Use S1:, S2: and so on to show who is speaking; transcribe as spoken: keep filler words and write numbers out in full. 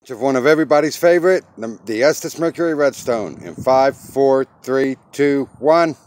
S1: Of one of everybody's favorite, the, the Estes Mercury Redstone. In five, four, three, two, one.